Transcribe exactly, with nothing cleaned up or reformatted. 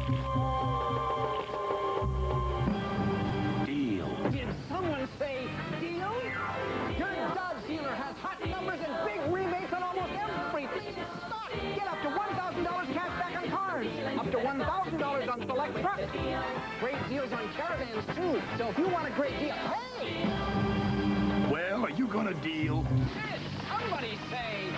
Deal. Did someone say deal? Your Dodge dealer has hot numbers and big rebates on almost everything. Stop! Get up to one thousand dollars cash back on cars. Up to one thousand dollars on select trucks. Great deals on caravans, too. So if you want a great deal, hey! Well, are you gonna deal? Did somebody say